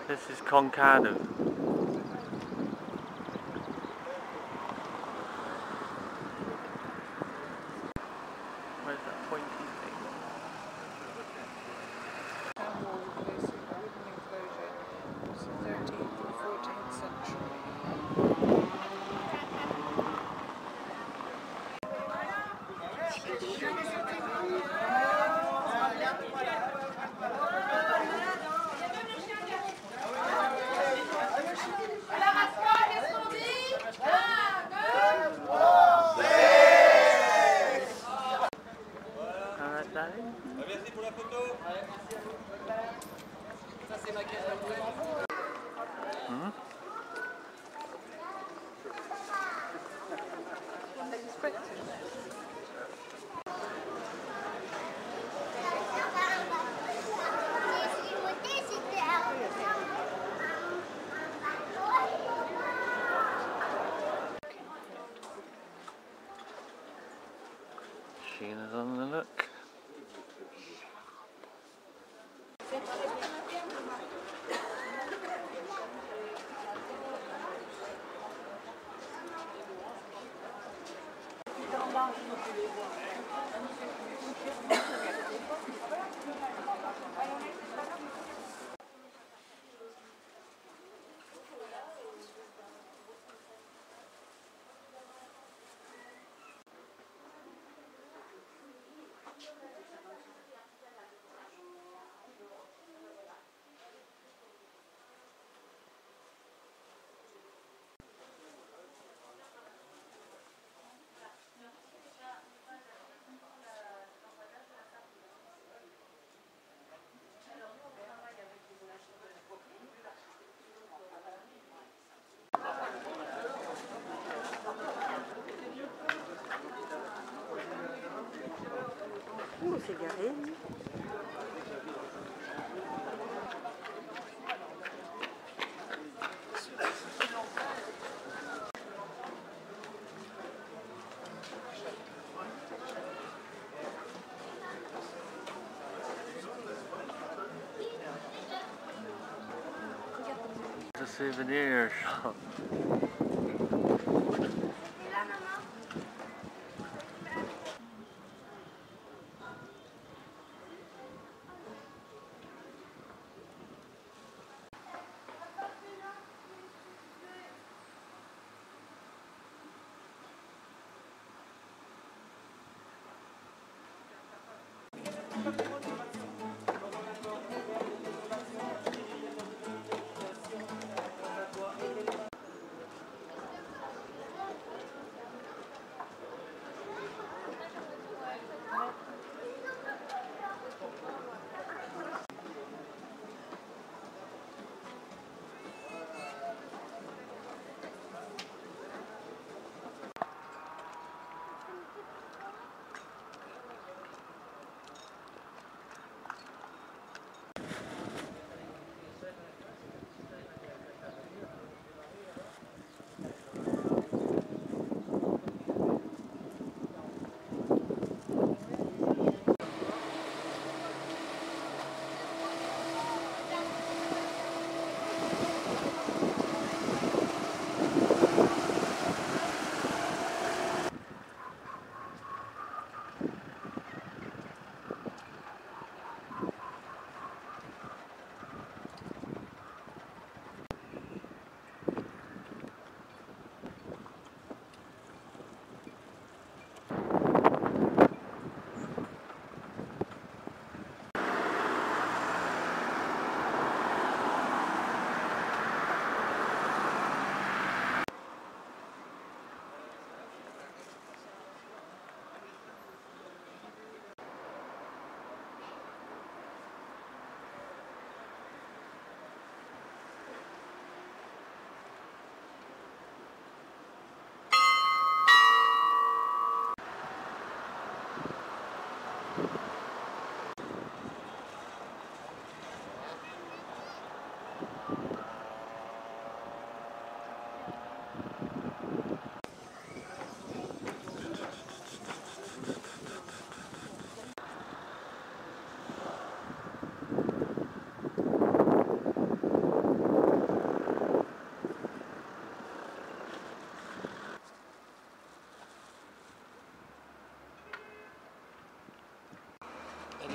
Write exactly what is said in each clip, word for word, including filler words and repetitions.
This is Concarneau. Where's that pointy thing? thirteenth and fourteenth century. Alright, Daddy. Merci pour la photo. Ça c'est ma caisse d'entrée. Hmm? Sheena's on the look. Ouh, c'est garé. It's a souvenir shop.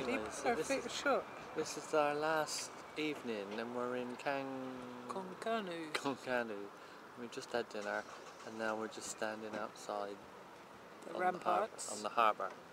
Anyways, so this perfect is, shot. this is our last evening and we're in Can... Concarneau. Concarneau. We just had dinner and now we're just standing outside The on ramparts. The on the harbour.